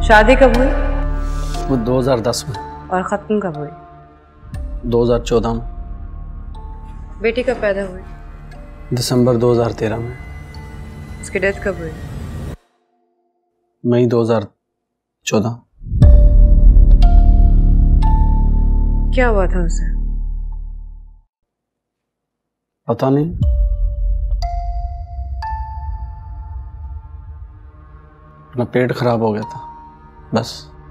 शादी कब हुई? वो 2010 में। और खत्म कब हुई? 2014 में। बेटी कब पैदा हुई? दिसंबर 2013 में। उसकी डेथ कब हुई? मई 2014। क्या हुआ था उसे? पता नहीं, अपना पेट खराब हो गया था बस।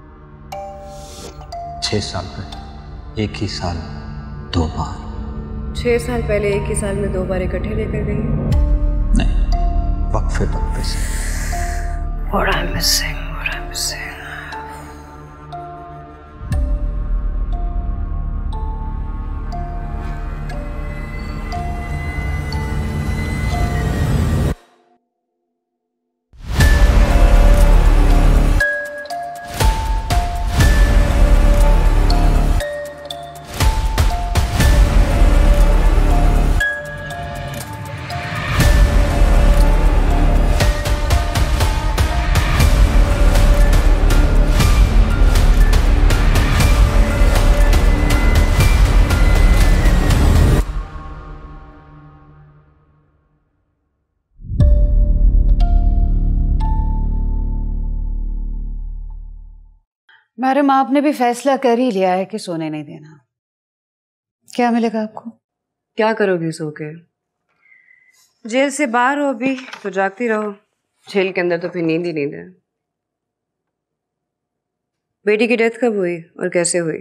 6 साल पहले एक ही साल 2 बार। 6 साल पहले एक ही साल में 2 बार इकट्ठे लेकर गई? नहीं, वक्फे वक्फे से। What I'm missing, what I'm missing. Madam, आपने भी फैसला कर ही लिया है कि सोने नहीं देना। क्या मिलेगा आपको? क्या करोगी सो के? जेल से बाहर हो अभी तो जागती रहो, जेल के अंदर तो फिर नींद ही नींद है। बेटी की डेथ कब हुई और कैसे हुई?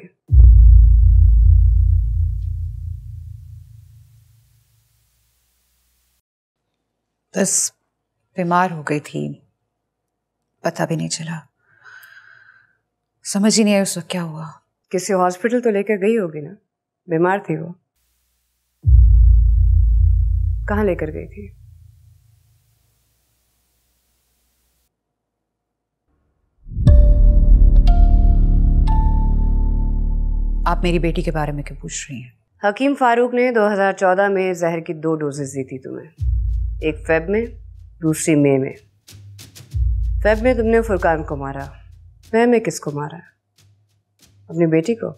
बस बीमार हो गई थी, पता भी नहीं चला, समझ ही नहीं आया उस वक्त क्या हुआ। किसी हॉस्पिटल तो लेकर गई होगी ना? बीमार थी वो, कहाँ लेकर गई थी? आप मेरी बेटी के बारे में क्यों पूछ रही हैं? हकीम फारूक ने 2014 में जहर की 2 डोजेस दी थी तुम्हें, एक फेब में, दूसरी मई में। फेब में तुमने फुरकान को मारा, मई में किसको मारा? अपनी बेटी को।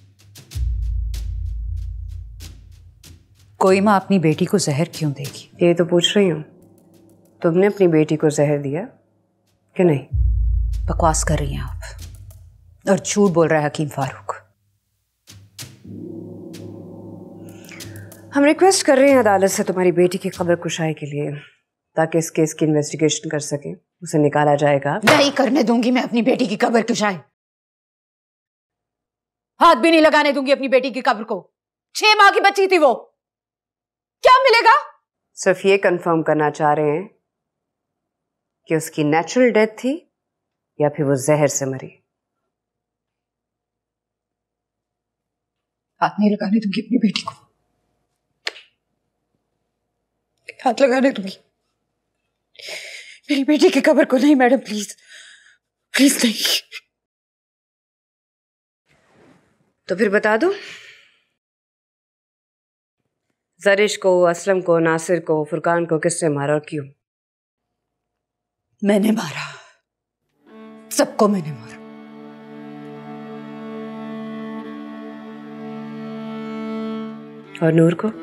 कोई माँ अपनी बेटी को जहर क्यों देगी? ये तो पूछ रही हूँ, तुमने अपनी बेटी को जहर दिया कि नहीं? बकवास कर रही हैं आप, और झूठ बोल रहा है हकीम फारूक। हम रिक्वेस्ट कर रहे हैं अदालत से तुम्हारी बेटी की कब्र कुशाई के लिए, ताकि इस केस की इन्वेस्टिगेशन कर सके, उसे निकाला जाएगा। नहीं करने दूंगी मैं अपनी बेटी की कब्र कुशाई, हाथ भी नहीं लगाने दूंगी अपनी बेटी की कब्र को। 6 माह की बच्ची थी वो, क्या मिलेगा? सिर्फ ये कंफर्म करना चाह रहे हैं कि उसकी नेचुरल डेथ थी या फिर वो जहर से मरी। हाथ नहीं लगाने दूंगी अपनी बेटी को, हाथ लगाने दूंगी मेरी बेटी की कब्र को नहीं। मैडम प्लीज, प्लीज नहीं। तो फिर बता दो, जरिश को, असलम को, नासिर को, फुरकान को किसने मारा और क्यों? मैंने मारा, सबको मैंने मारा। और नूर को?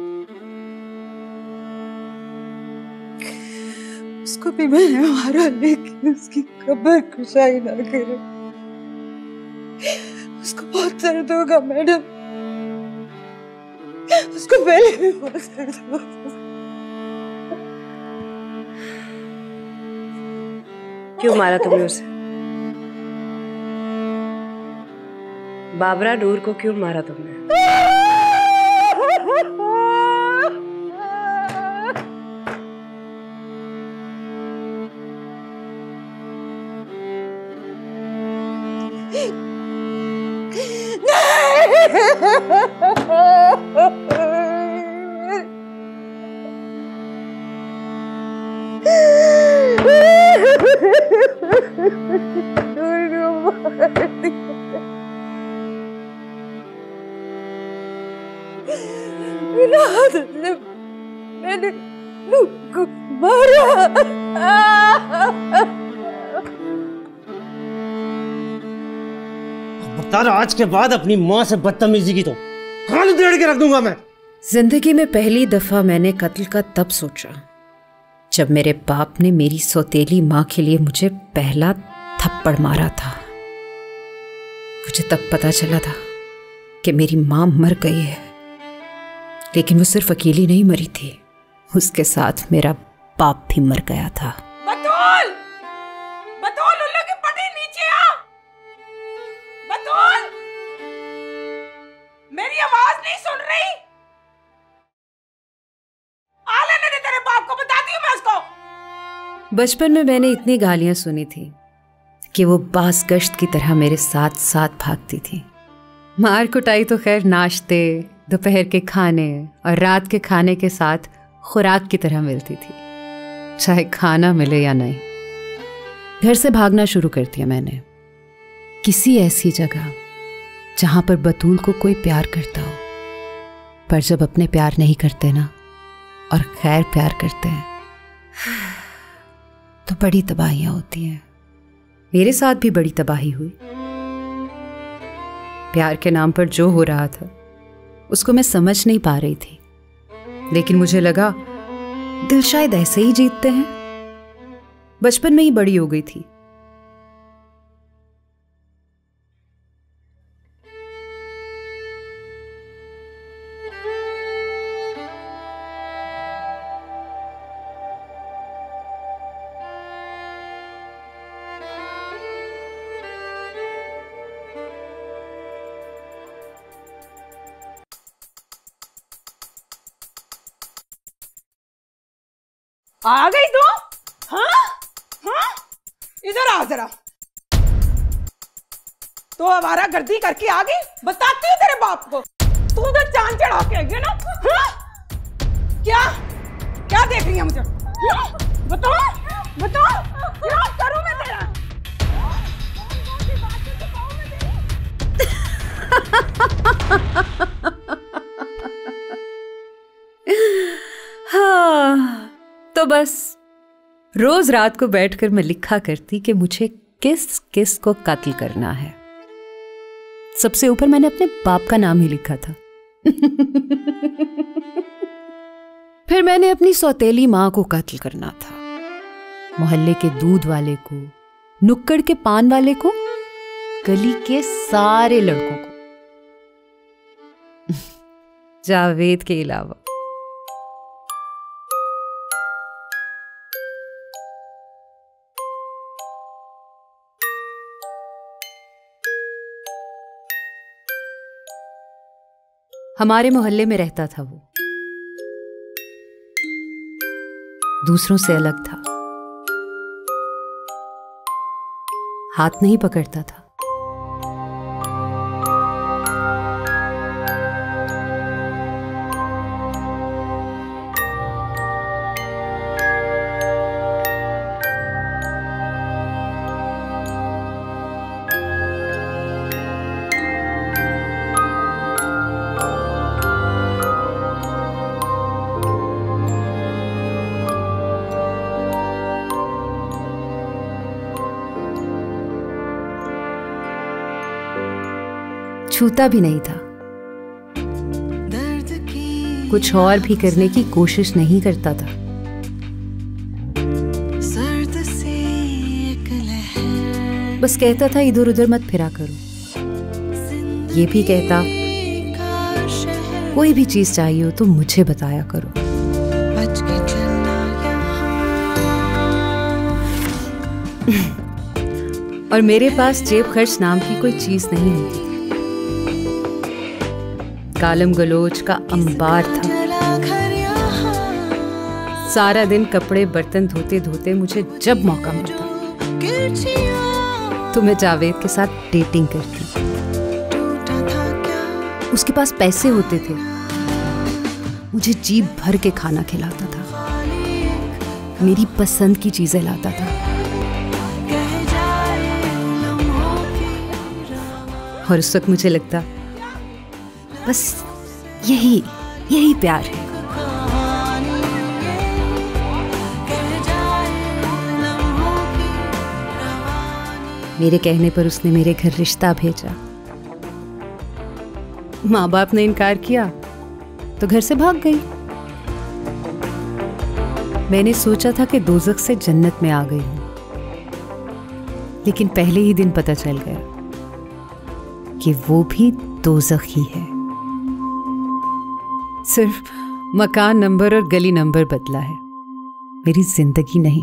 उसको भी मैंने मारा, लेकिन उसकी कब्र कुशाई ना करे। उसको बहुत दर्द होगा मैडम, उसको पहले भी बहुत दर्द होगा। क्यों मारा तुमने उसे? बाबरा नूर को क्यों मारा तुमने? मैंने को मारा। खबरदार आज के बाद अपनी माँ से बदतमीजी की तो कान उधेड़ के रख दूंगा मैं। जिंदगी में पहली दफा मैंने कत्ल का तब सोचा जब मेरे बाप ने मेरी सौतेली माँ के लिए मुझे पहला थप्पड़ मारा था। मुझे तब पता चला था कि मेरी माँ मर गई है, लेकिन वो सिर्फ अकेली नहीं मरी थी, उसके साथ मेरा बाप भी मर गया था। बतूल, बतूल, उल्लू की पट्टी नीचे आ। बतूल, मेरी आवाज नहीं सुन रही? आ लेने दे तेरे बाप को, बताती हूँ मैं उसको। बचपन में मैंने इतनी गालियां सुनी थी कि वो बास गश्त की तरह मेरे साथ साथ भागती थी। मार कुटाई तो खैर नाश्ते, दोपहर के खाने और रात के खाने के साथ खुराक की तरह मिलती थी, चाहे खाना मिले या नहीं। घर से भागना शुरू कर दिया मैंने, किसी ऐसी जगह जहां पर बतूल को कोई प्यार करता हो। पर जब अपने प्यार नहीं करते ना, और खैर प्यार करते हैं, तो बड़ी तबाहियां होती हैं। मेरे साथ भी बड़ी तबाही हुई। प्यार के नाम पर जो हो रहा था उसको मैं समझ नहीं पा रही थी, लेकिन मुझे लगा दिल शायद ऐसे ही जीतते हैं। बचपन में ही बड़ी हो गई थी। आ गई तू? हाँ हाँ, इधर आ जरा। तो आवारा गर्दी करके आ गई, बताती हूँ तेरे बाप को। तू तो चांद चढ़ा के आई है ना? हाँ? क्या क्या देख रही है मुझे? बताओ बताओ, क्या करूँ मैं तेरा? हाँ, तो बस रोज रात को बैठकर मैं लिखा करती कि मुझे किस किस को कत्ल करना है। सबसे ऊपर मैंने अपने बाप का नाम ही लिखा था। फिर मैंने अपनी सौतेली माँ को कत्ल करना था, मोहल्ले के दूध वाले को, नुक्कड़ के पान वाले को, गली के सारे लड़कों को, जावेद के अलावा। हमारे मोहल्ले में रहता था वो, दूसरों से अलग था, हाथ नहीं पकड़ता था। छूता भी नहीं था, कुछ और भी करने की कोशिश नहीं करता था। बस कहता था इधर उधर मत फिरा करो। ये भी कहता कोई भी चीज चाहिए हो तो मुझे बताया करो। और मेरे पास जेब खर्च नाम की कोई चीज नहीं होती। गालम गलोच का अंबार था। सारा दिन कपड़े बर्तन धोते धोते मुझे जब मौका मिलता तो मैं जावेद के साथ डेटिंग करती। उसके पास पैसे होते थे, मुझे जीभ भर के खाना खिलाता था, मेरी पसंद की चीजें लाता था। और उस वक्त मुझे लगता बस यही प्यार है। मेरे कहने पर उसने मेरे घर रिश्ता भेजा, माँ बाप ने इनकार किया तो घर से भाग गई। मैंने सोचा था कि दोज़ख से जन्नत में आ गई हूं, लेकिन पहले ही दिन पता चल गया कि वो भी दोज़ख ही है। सिर्फ मकान नंबर और गली नंबर बदला है, मेरी जिंदगी नहीं।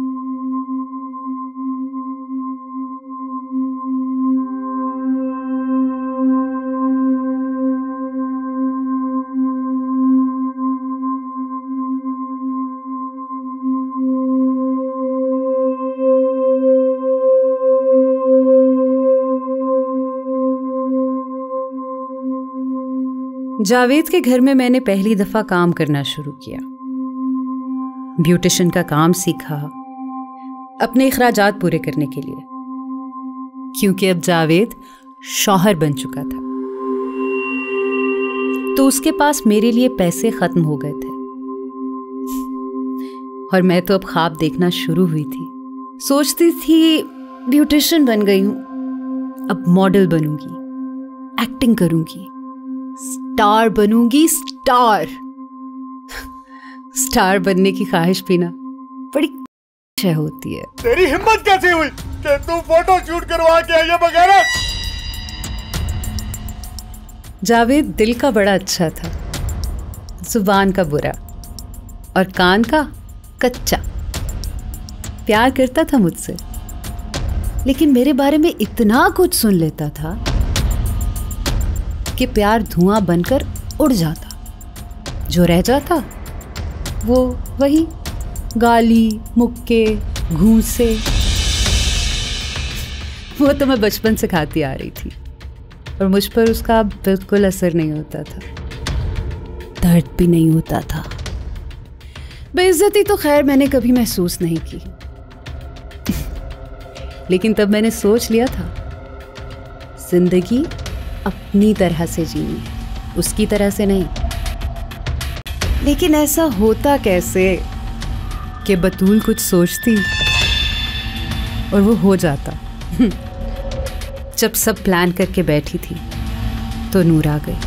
जावेद के घर में मैंने पहली दफा काम करना शुरू किया। ब्यूटिशियन का काम सीखा अपने इखराजात पूरे करने के लिए, क्योंकि अब जावेद शौहर बन चुका था तो उसके पास मेरे लिए पैसे खत्म हो गए थे। और मैं तो अब ख्वाब देखना शुरू हुई थी। सोचती थी ब्यूटिशियन बन गई हूं, अब मॉडल बनूंगी, एक्टिंग करूंगी, स्टार बनूंगी। स्टार बनने की ख्वाहिश भी ना बड़ी शय होती है। तेरी हिम्मत कैसे हुई कि तू फोटो शूट करवा के आई वगैरह? जावेद दिल का बड़ा अच्छा था, जुबान का बुरा और कान का कच्चा। प्यार करता था मुझसे, लेकिन मेरे बारे में इतना कुछ सुन लेता था कि प्यार धुआं बनकर उड़ जाता। जो रह जाता वो वही गाली, मुक्के, घूंसे। वो तो मैं बचपन से खाती आ रही थी और मुझ पर उसका बिल्कुल असर नहीं होता था, दर्द भी नहीं होता था। बेइज्जती तो खैर मैंने कभी महसूस नहीं की, लेकिन तब मैंने सोच लिया था जिंदगी अपनी तरह से जीनी, उसकी तरह से नहीं। लेकिन ऐसा होता कैसे कि बतूल कुछ सोचती और वो हो जाता। जब सब प्लान करके बैठी थी तो नूर आ गई।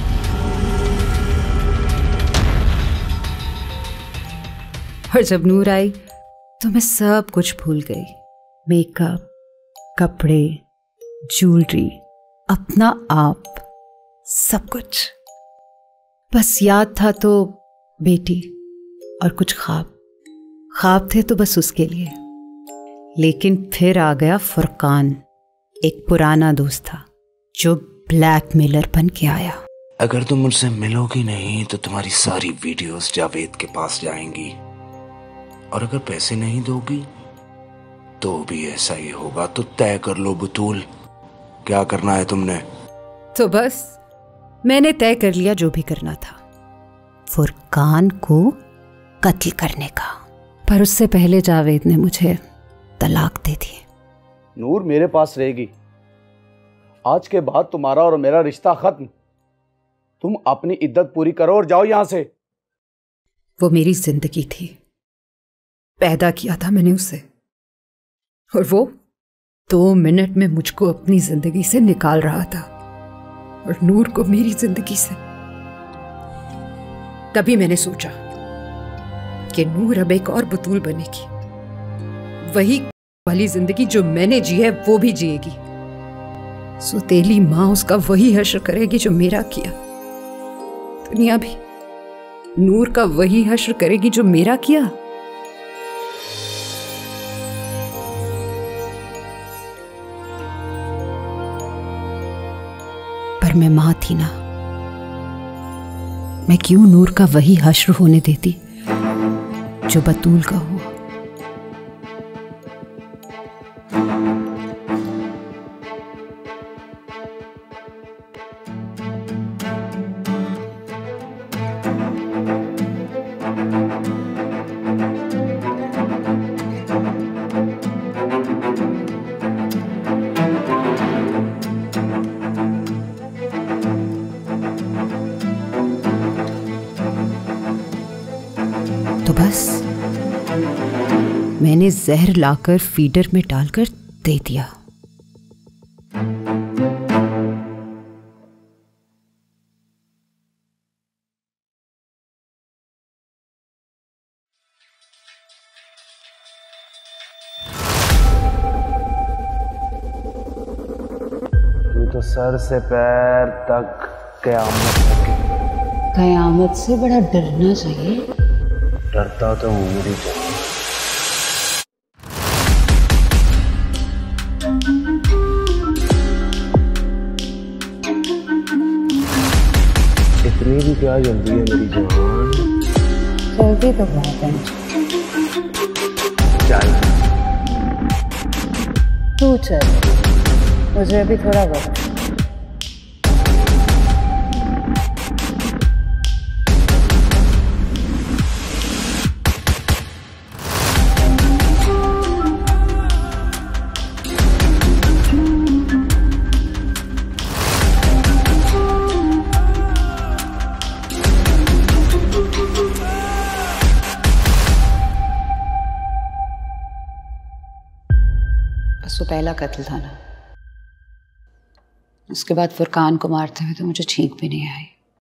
और जब नूर आई तो मैं सब कुछ भूल गई। मेकअप, कपड़े, ज्वेलरी, अपना आप, सब कुछ। बस याद था तो बेटी और कुछ ख्वाब थे तो बस उसके लिए। लेकिन फिर आ गया फुरकान, एक पुराना दोस्त था जो ब्लैकमेलर बन के आया। अगर तुम मुझसे मिलोगी नहीं तो तुम्हारी सारी वीडियोस जावेद के पास जाएंगी, और अगर पैसे नहीं दोगी तो भी ऐसा ही होगा। तो तय कर लो बतूल, क्या करना है तुमने? तो बस मैंने तय कर लिया जो भी करना था, फुरकान को कत्ल करने का। पर उससे पहले जावेद ने मुझे तलाक दे दी। नूर मेरे पास रहेगी। आज के बाद तुम्हारा और मेरा रिश्ता खत्म। तुम अपनी इद्दत पूरी करो और जाओ यहां से। वो मेरी जिंदगी थी, पैदा किया था मैंने उसे, और वो 2 मिनट में मुझको अपनी जिंदगी से निकाल रहा था और नूर को मेरी जिंदगी से। तभी मैंने सोचा कि नूर अब एक और बतूल बनेगी, वही वाली जिंदगी जो मैंने जी है वो भी जिएगी। सुतेली माँ उसका वही हश्र करेगी जो मेरा किया। दुनिया भी नूर का वही हश्र करेगी जो मेरा किया। पर मैं मां थी ना, मैं क्यों नूर का वही हश्र होने देती जो बतूल का हुआ। तो बस मैंने जहर लाकर फीडर में डालकर दे दिया। तो सर से पैर तक क़यामत तक। कयामत से बड़ा डरना चाहिए। डरता तो हूँ मेरी जान। इतनी भी क्या जल्दी है मेरी जान? जल्दी तो बहुत है। चल तू चल, मुझे अभी थोड़ा वक्त। बस वो पहला कत्ल था ना, उसके बाद फुरकान को मारते हुए तो मुझे छींक भी नहीं आई।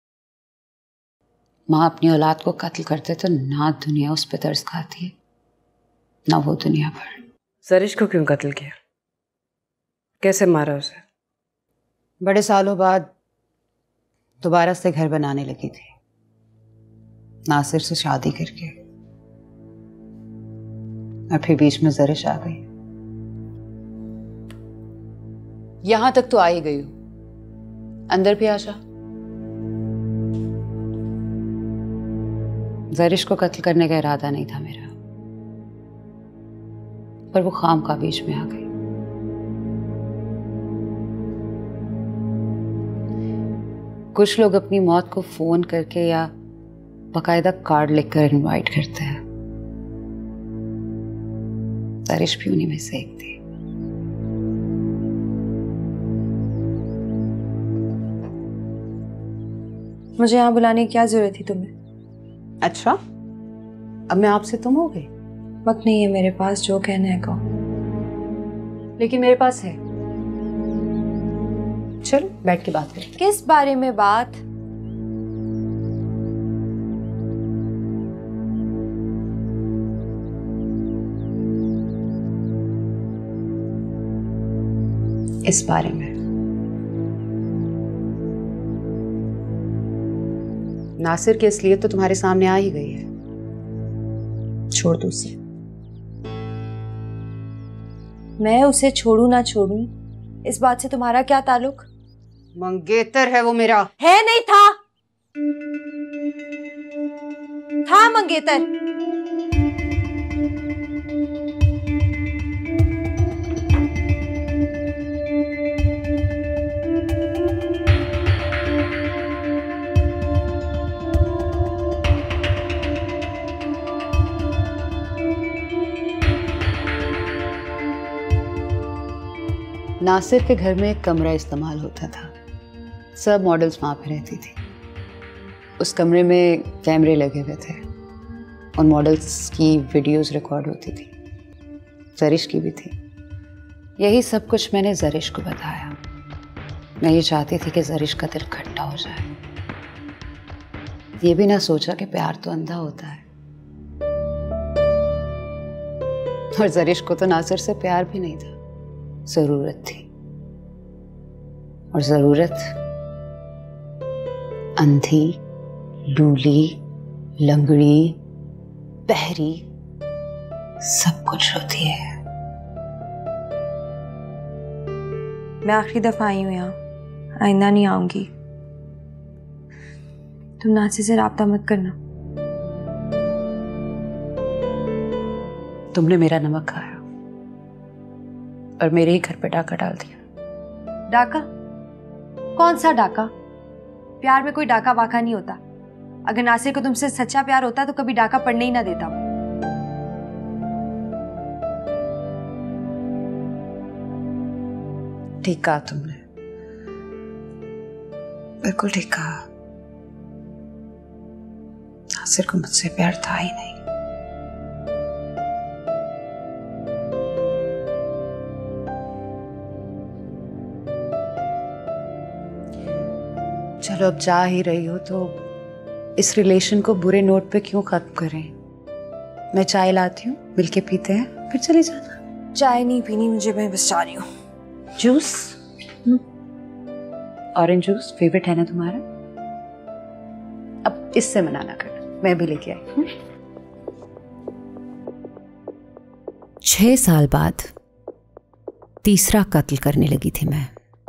माँ अपनी औलाद को कत्ल करते तो ना दुनिया उस पर तरस खाती है ना वो दुनिया पर। जरिश को क्यों कत्ल किया? कैसे मारा उसे? बड़े सालों बाद दोबारा से घर बनाने लगी थी, नासिर से शादी करके, और फिर बीच में जरिश आ गई। यहां तक तो आ ही गई हूं, अंदर भी आ जा। जरिश को कत्ल करने का इरादा नहीं था मेरा, पर वो खाम का बीच में आ गई। कुछ लोग अपनी मौत को फोन करके या बाकायदा कार्ड लिखकर इनवाइट करते हैं। जरिश भी उन्हीं में से एक थी। मुझे यहाँ बुलाने की क्या जरूरत थी तुम्हें? अच्छा, अब मैं आपसे तुम हो गई? वक्त नहीं है मेरे पास, जो कहना है कहो। लेकिन मेरे पास है। चलो बैठ के बात करें। किस बारे में बात? इस बारे में। नासिर की असलियत तो तुम्हारे सामने आ ही गई है। छोड़ दो उसे। मैं उसे छोड़ू ना छोड़ू, इस बात से तुम्हारा क्या ताल्लुक? मंगेतर है वो मेरा। है नहीं था? था मंगेतर। नासिर के घर में एक कमरा इस्तेमाल होता था, सब मॉडल्स वहाँ पे रहती थी। उस कमरे में कैमरे लगे हुए थे, उन मॉडल्स की वीडियोस रिकॉर्ड होती थी, जरिश की भी थी। यही सब कुछ मैंने जरिश को बताया। मैं ये चाहती थी कि जरिश का दिल खट्टा हो जाए। ये भी ना सोचा कि प्यार तो अंधा होता है, और जरिश को तो नासिर से प्यार भी नहीं था, जरूरत थी। और जरूरत अंधी, लूली, लंगड़ी, बहरी, सब कुछ होती है। मैं आखिरी दफा आई हूं यहाँ, आइंदा नहीं आऊंगी। तुम नासिर से राब्ता मत करना। तुमने मेरा नमक खाया और मेरे ही घर पे डाका डाल दिया। डाका? कौन सा डाका? प्यार में कोई डाका वाका नहीं होता। अगर नासिर को तुमसे सच्चा प्यार होता तो कभी डाका पड़ने ही ना देता। ठीक कहा तुमने, बिल्कुल ठीक कहा। नासिर को मुझसे प्यार था ही नहीं। चलो अब जा ही रही हो तो इस रिलेशन को बुरे नोट पे क्यों खत्म करें? मैं चाय लाती हूँ, मिलके पीते हैं, फिर चले जाना। चाय नहीं पीनी मुझे, मैं बस जा रही हूँ। जूस? ऑरेंज जूस फेवरेट है ना तुम्हारा? अब इससे मना ना कर, मैं भी लेके आई। 6 साल बाद तीसरा कत्ल करने लगी थी मैं।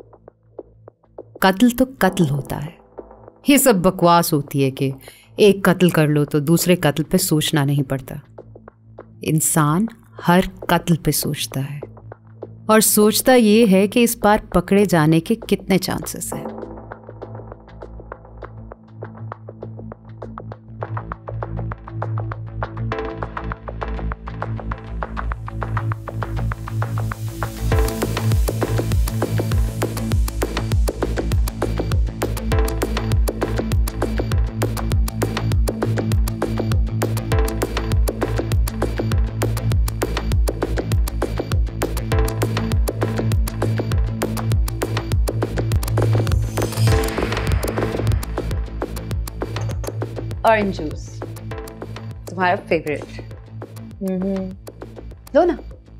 कत्ल तो कत्ल होता है, ये सब बकवास होती है कि एक कत्ल कर लो तो दूसरे कत्ल पे सोचना नहीं पड़ता। इंसान हर कत्ल पे सोचता है, और सोचता ये है कि इस बार पकड़े जाने के कितने चांसेस हैं। ऑरेंज जूस तुम्हारा फेवरेट। लो ना।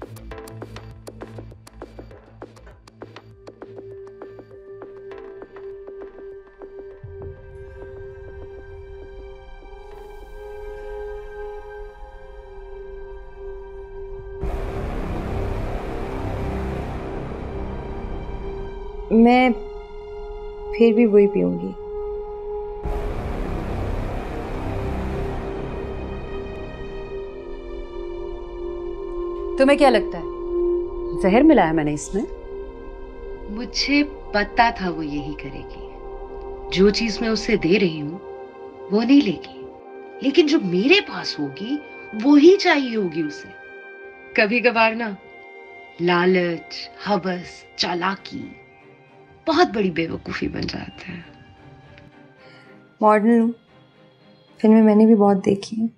मैं फिर भी वही पीऊंगी। तुम्हें क्या लगता है जहर मिलाया मैंने इसमें? मुझे पता था वो यही करेगी। जो चीज मैं उसे दे रही हूँ वो नहीं लेगी, लेकिन जो मेरे पास होगी वो ही चाहिए होगी उसे। कभी कभार ना लालच, हवस, चालाकी बहुत बड़ी बेवकूफी बन जाते हैं। मॉडर्न हूँ, फिल्में मैंने भी बहुत देखी हैं।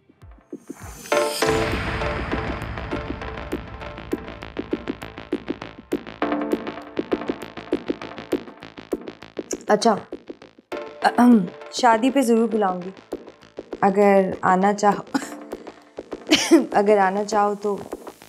अच्छा, शादी पे ज़रूर बुलाऊंगी अगर आना चाहो। अगर आना चाहो तो।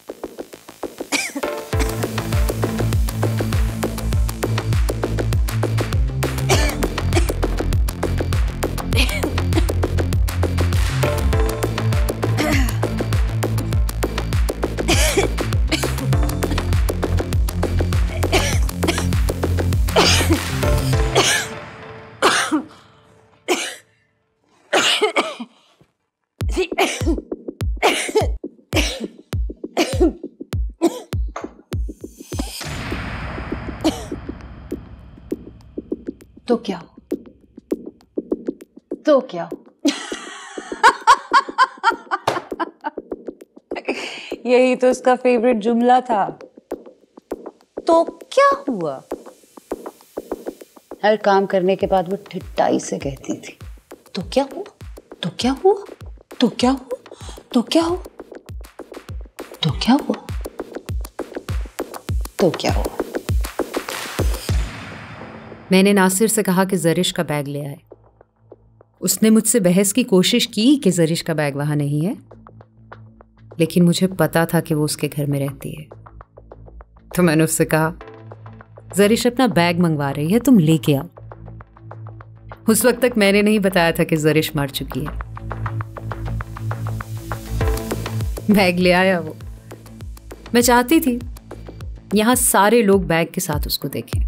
तो क्या हो? तो क्या हो? यही तो उसका फेवरेट जुमला था। तो क्या हुआ? हर काम करने के बाद वो ठिठाई से कहती थी, तो क्या हुआ? तो क्या हुआ? तो क्या हुआ? तो क्या हुआ? तो क्या हुआ? तो क्या हुआ? मैंने नासिर से कहा कि जरिश का बैग ले आए। उसने मुझसे बहस की कोशिश की कि जरिश का बैग वहां नहीं है, लेकिन मुझे पता था कि वो उसके घर में रहती है। तो मैंने उससे कहा, जरिश अपना बैग मंगवा रही है, तुम लेके आओ। उस वक्त तक मैंने नहीं बताया था कि जरिश मर चुकी है। बैग ले आया वो। मैं चाहती थी यहां सारे लोग बैग के साथ उसको देखें,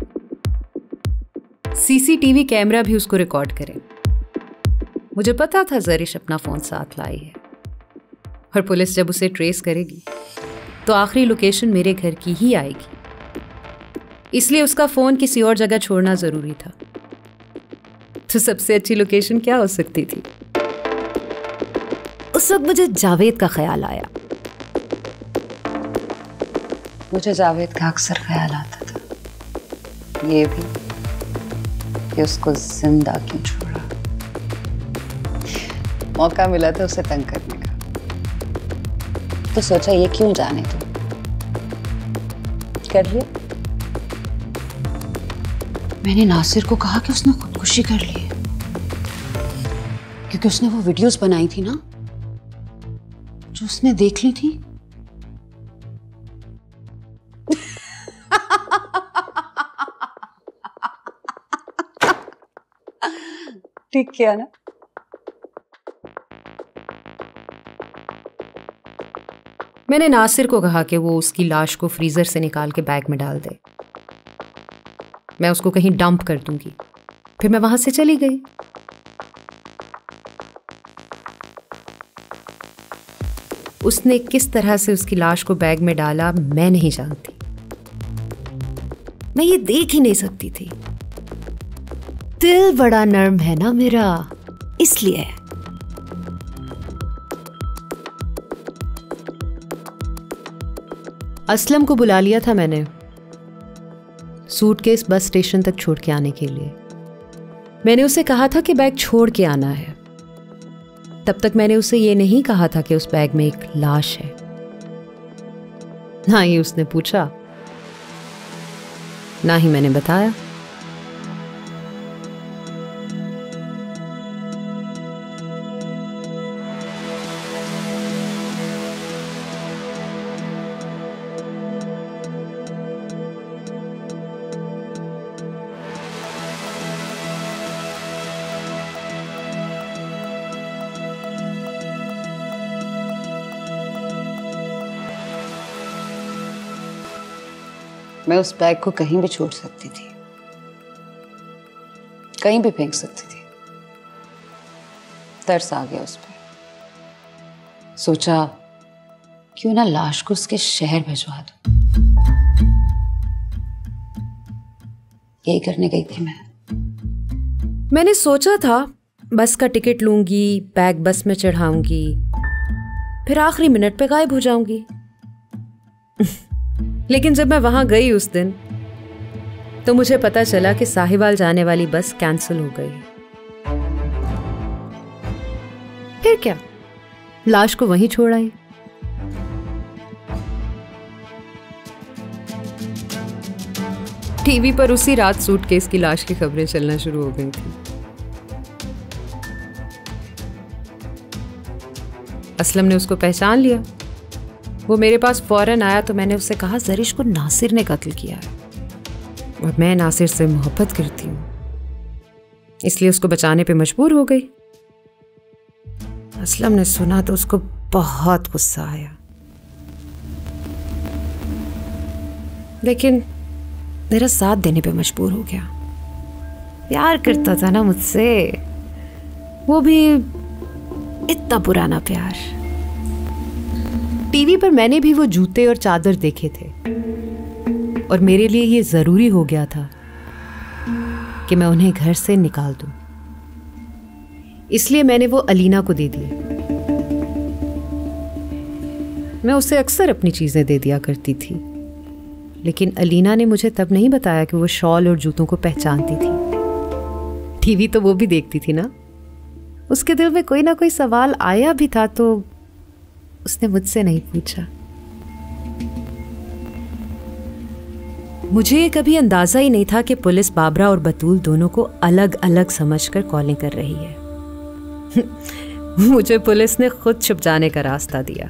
सीसीटीवी कैमरा भी उसको रिकॉर्ड करे। मुझे पता था जरिश अपना फोन साथ लाई है, और पुलिस जब उसे ट्रेस करेगी तो आखिरी लोकेशन मेरे घर की ही आएगी। इसलिए उसका फोन किसी और जगह छोड़ना जरूरी था। तो सबसे अच्छी लोकेशन क्या हो सकती थी? उस वक्त मुझे जावेद का ख्याल आया। मुझे जावेद का अक्सर ख्याल आता था, ये भी कि उसको जिंदा क्यों छोड़ा। मौका मिला था उसे तंग करने का, तो सोचा ये क्यों जाने दो, कर लिया। मैंने नासिर को कहा कि उसने खुदकुशी कर ली है, क्योंकि उसने वो वीडियोस बनाई थी ना जो उसने देख ली थी। ठीक किया ना? मैंने नासिर को कहा कि वो उसकी लाश को फ्रीजर से निकाल के बैग में डाल दे। मैं उसको कहीं डंप कर दूंगी। फिर मैं वहां से चली गई। उसने किस तरह से उसकी लाश को बैग में डाला मैं नहीं जानती। मैं ये देख ही नहीं सकती थी। दिल बड़ा नर्म है ना मेरा, इसलिए। असलम को बुला लिया था मैंने सूटकेस बस स्टेशन तक छोड़ के आने के लिए। मैंने उसे कहा था कि बैग छोड़ के आना है। तब तक मैंने उसे ये नहीं कहा था कि उस बैग में एक लाश है। ना ही उसने पूछा, ना ही मैंने बताया। मैं उस बैग को कहीं भी छोड़ सकती थी, कहीं भी फेंक सकती थी। तरस आ गया उस पर। सोचा क्यों ना लाश को उसके शहर भिजवा दूं। यही करने गई थी मैंने सोचा था बस का टिकट लूंगी, बैग बस में चढ़ाऊंगी, फिर आखिरी मिनट पे गायब हो जाऊंगी। लेकिन जब मैं वहां गई उस दिन तो मुझे पता चला कि साहिवाल जाने वाली बस कैंसिल हो गई। फिर क्या, लाश को वहीं छोड़ आई। टीवी पर उसी रात सूटकेस की लाश की खबरें चलना शुरू हो गई थी। असलम ने उसको पहचान लिया। वो मेरे पास फौरन आया तो मैंने उससे कहा, जरिश को नासिर ने कत्ल किया है और मैं नासिर से मोहब्बत करती हूँ, इसलिए उसको बचाने पे मजबूर हो गई। असलम ने सुना तो उसको बहुत गुस्सा आया, लेकिन मेरा साथ देने पे मजबूर हो गया। प्यार करता था ना मुझसे, वो भी इतना पुराना प्यार। टीवी पर मैंने भी वो जूते और चादर देखे थे और मेरे लिए ये जरूरी हो गया था कि मैं उन्हें घर से निकाल दूं। इसलिए मैंने वो अलीना को दे दिए। मैं उसे अक्सर अपनी चीजें दे दिया करती थी, लेकिन अलीना ने मुझे तब नहीं बताया कि वो शॉल और जूतों को पहचानती थी। टीवी तो वो भी देखती थी ना। उसके दिल में कोई ना कोई सवाल आया भी था तो उसने मुझसे नहीं पूछा। मुझे कभी अंदाजा ही नहीं था कि पुलिस बाबरा और बतूल दोनों को अलग अलग समझकर कॉलिंग कर रही है। मुझे पुलिस ने खुद छुप जाने का रास्ता दिया।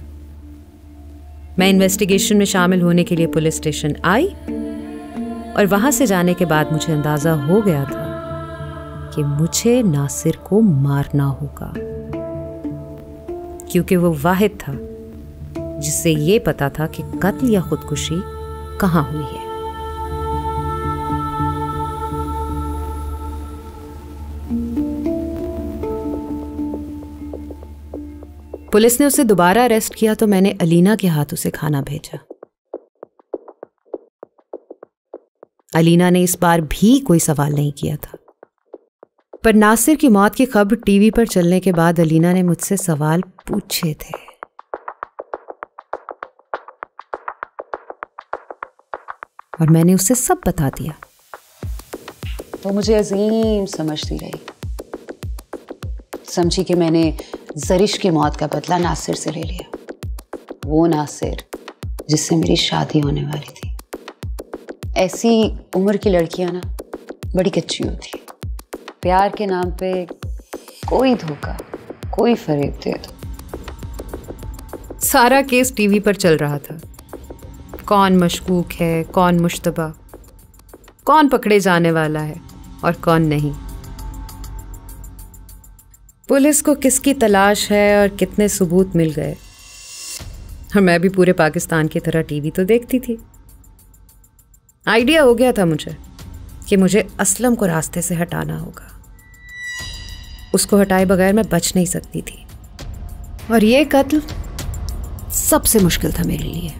मैं इन्वेस्टिगेशन में शामिल होने के लिए पुलिस स्टेशन आई और वहां से जाने के बाद मुझे अंदाजा हो गया था कि मुझे नासिर को मारना होगा, क्योंकि वो वाहिद था जिससे ये पता था कि कत्ल या खुदकुशी कहां हुई है। पुलिस ने उसे दोबारा अरेस्ट किया तो मैंने अलीना के हाथ उसे खाना भेजा। अलीना ने इस बार भी कोई सवाल नहीं किया था, पर नासिर की मौत की खबर टीवी पर चलने के बाद अलीना ने मुझसे सवाल पूछे थे। और मैंने उसे सब बता दिया। वो मुझे अजीम समझती रही, समझी कि मैंने जरिश की मौत का बदला नासिर से ले लिया। वो नासिर जिससे मेरी शादी होने वाली थी। ऐसी उम्र की लड़कियां ना बड़ी कच्ची होती है। प्यार के नाम पे कोई धोखा, कोई फरेब दे दो। सारा केस टीवी पर चल रहा था। कौन मशकूक है, कौन मुश्तबा, कौन पकड़े जाने वाला है और कौन नहीं। पुलिस को किसकी तलाश है और कितने सबूत मिल गए, और मैं भी पूरे पाकिस्तान की तरह टीवी तो देखती थी। आइडिया हो गया था मुझे कि मुझे असलम को रास्ते से हटाना होगा। उसको हटाए बगैर मैं बच नहीं सकती थी, और ये कत्ल सबसे मुश्किल था मेरे लिए।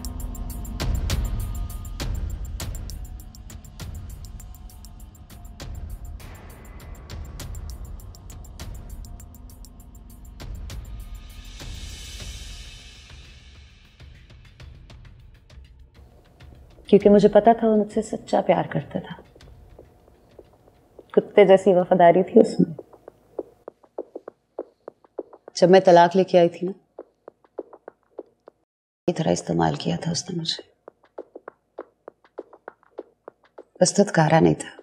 क्योंकि मुझे पता था वो मुझसे सच्चा प्यार करता था। कुत्ते जैसी वफादारी थी उसमें। जब मैं तलाक लेके आई थी ना, इस तरह इस्तेमाल किया था उसने मुझे। बस धुतकारा नहीं था,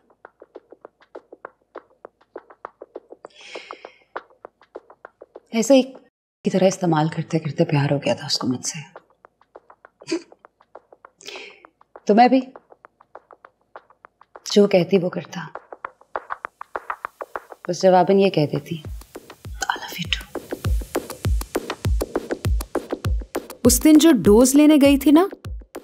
ऐसे ही की तरह इस्तेमाल करते करते प्यार हो गया था उसको मुझसे। तो मैं भी जो कहती वो करता, बस जवाबन ये कह देती I love you too। उस दिन जो डोज लेने गई थी ना,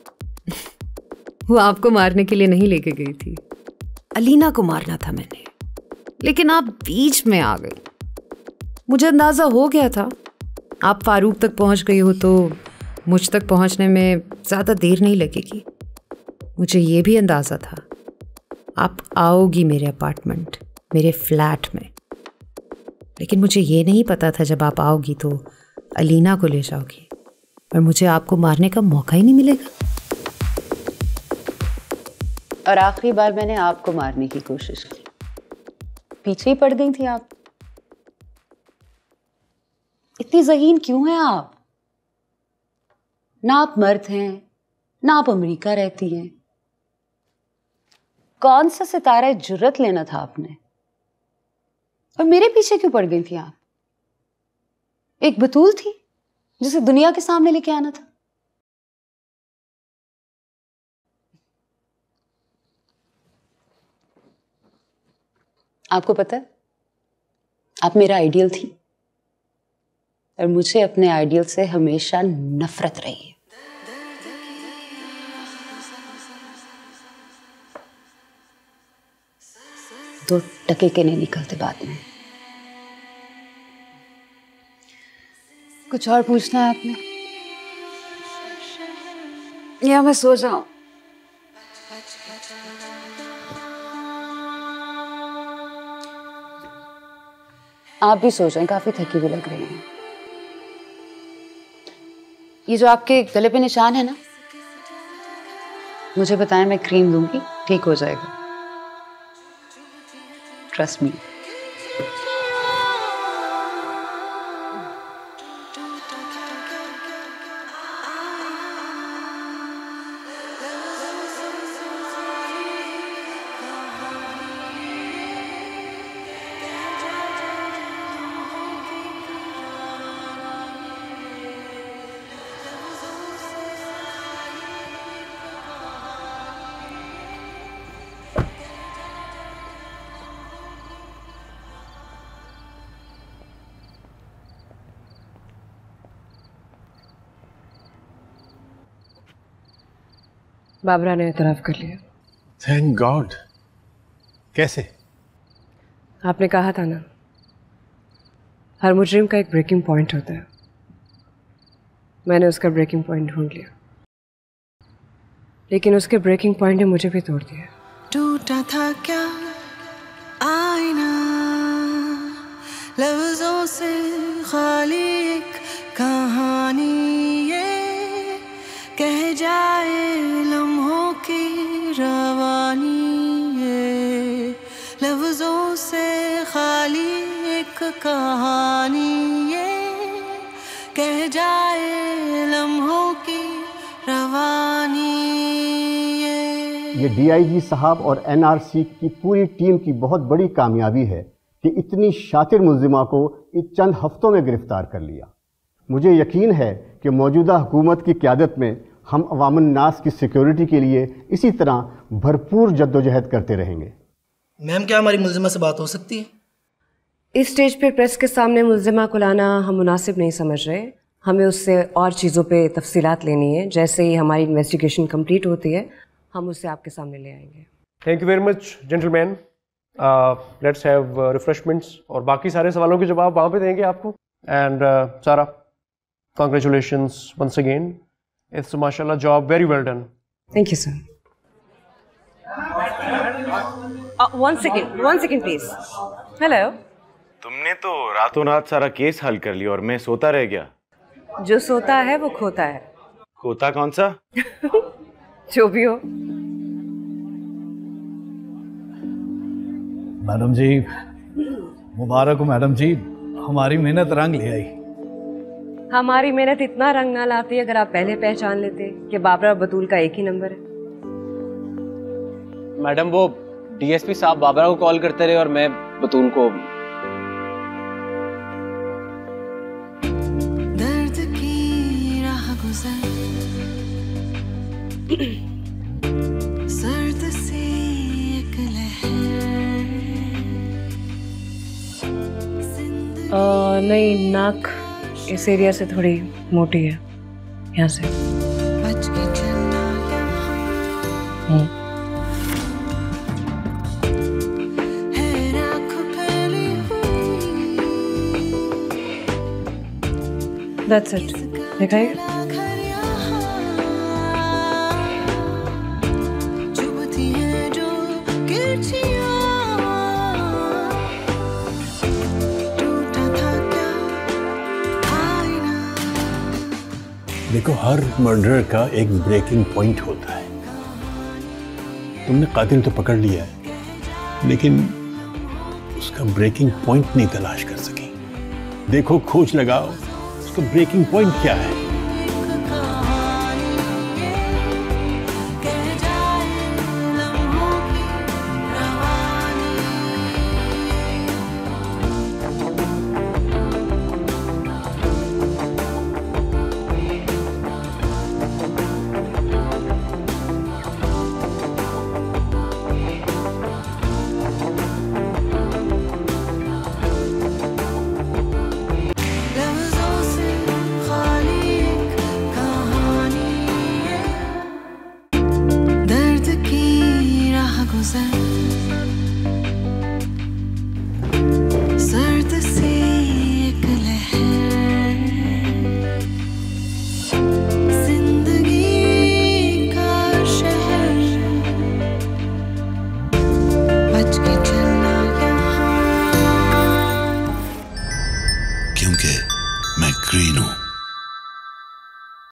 वो आपको मारने के लिए नहीं लेके गई थी, अलीना को मारना था मैंने, लेकिन आप बीच में आ गई। मुझे अंदाजा हो गया था आप फारूक तक पहुंच गई हो तो मुझ तक पहुंचने में ज्यादा देर नहीं लगेगी। मुझे ये भी अंदाजा था आप आओगी मेरे अपार्टमेंट, मेरे फ्लैट में, लेकिन मुझे ये नहीं पता था जब आप आओगी तो अलीना को ले जाओगी और मुझे आपको मारने का मौका ही नहीं मिलेगा। और आखिरी बार मैंने आपको मारने की कोशिश की, पीछे ही पड़ गई थी आप। इतनी ज़हीन क्यों हैं आप? ना आप मर्द हैं, ना आप अमेरिका रहती हैं। कौन सा सितारा जुर्रत लेना था आपने, और मेरे पीछे क्यों पड़ गई थी आप? एक बतूल थी जिसे दुनिया के सामने लेके आना था। आपको पता है, आप मेरा आइडियल थी, और मुझे अपने आइडियल से हमेशा नफरत रही है। दो टके के नहीं निकलते बाद में। कुछ और पूछना है आपने, या मैं सो जाऊं? आप भी सो जाएं, काफी थकी हुई लग रही हैं। ये जो आपके गले पे निशान है ना, मुझे बताएं, मैं क्रीम लूंगी, ठीक हो जाएगा। Trust me. बाबरा ने एतराफ़ कर लिया। Thank God. कैसे? आपने कहा था ना, हर मुजरिम का एक ब्रेकिंग पॉइंट होता है। मैंने उसका ब्रेकिंग पॉइंट ढूंढ लिया, लेकिन उसके ब्रेकिंग पॉइंट ने मुझे भी तोड़ दिया। टूटा था क्या आईना, लफ्जों से खाली एक कहानी ये कह जाए लम्हों की रवानी, ये लफ्जों से खाली एक कहानी ये कह जाए लम्हों की रवानी। ये डीआईजी साहब और एनआरसी की पूरी टीम की बहुत बड़ी कामयाबी है कि इतनी शातिर मुल्जिमा को चंद हफ्तों में गिरफ्तार कर लिया। मुझे यकीन है कि मौजूदा हुकूमत की क़यादत में हम अवामन नास की सिक्योरिटी के लिए इसी तरह भरपूर जद्दोजहद करते रहेंगे। मैम, क्या हमारी मुल्जिमा से बात हो सकती है? इस स्टेज पे प्रेस के सामने मुल्जिमा को लाना हम मुनासिब नहीं समझ रहे। हमें उससे और चीज़ों पे तफसीलात लेनी है। जैसे ही हमारी इन्वेस्टिगेशन कंप्लीट होती है हम उसे आपके सामने ले आएंगे। Thank you very much gentleman. Let's have refreshments और बाकी सारे सवालों के जवाब वहाँ पे देंगे आपको। And Sara, congratulations once again, it's माशाल्लाह job very well done. Thank you sir. One second please. Hello. तुमने तो रातों रात सारा केस हल कर लिया और मैं सोता रह गया। जो सोता है वो खोता है। खोता कौन सा? जो भी हो। मैडम जी, मुबारक हो मैडम जी, हमारी मेहनत रंग ले आई। हमारी मेहनत इतना रंग ना लाती अगर आप पहले पहचान लेते कि बाबरा और बतूल का एक ही नंबर है। मैडम वो डीएसपी साहब बाबरा को कॉल करते रहे और मैं बतूल को। दर्द की राह गुजर सर्द सी एक लहर। नहीं, नाक इस एरिया से थोड़ी मोटी है, यहाँ से। बच के चलना है राख फैली हुई। That's it. दिखाइए। चुभती है जो किरचियाँ, टूटा था क्या आईना। देखो, हर मर्डर का एक ब्रेकिंग पॉइंट होता है। तुमने कातिल तो पकड़ लिया है, लेकिन उसका ब्रेकिंग पॉइंट नहीं तलाश कर सकी। देखो, खोज लगाओ, उसका ब्रेकिंग पॉइंट क्या है।